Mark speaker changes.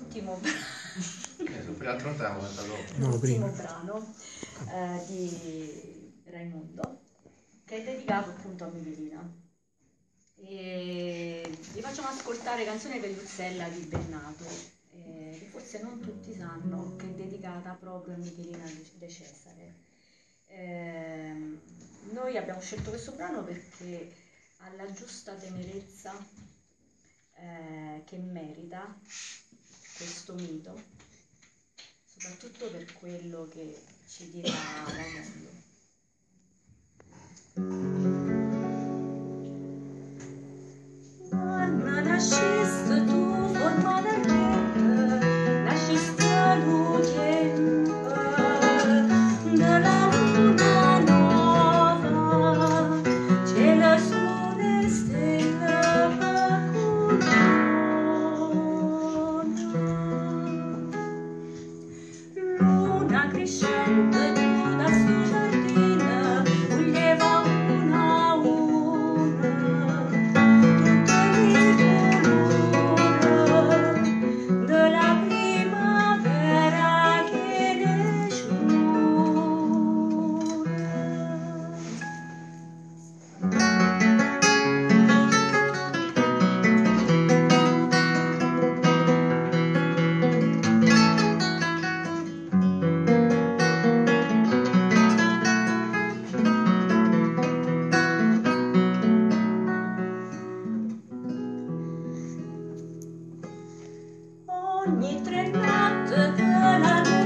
Speaker 1: l'ultimo brano di Raimondo, che è dedicato appunto a Michelina. E vi facciamo ascoltare Canzone per Luzzella di Bennato, che forse non tutti sanno che è dedicata proprio a Michelina De Cesare. Noi abbiamo scelto questo brano perché ha la giusta tenerezza che merita questo mito, soprattutto per quello che ci dirà Raimondo. Mamma, nasciste tu formalmente, nasciste lucente della luna nuova, c'è la sole stella luna crescente giù dal suo giardino, coglieva una a una tutte le colore della primavera che nasce. Ogni tre notte della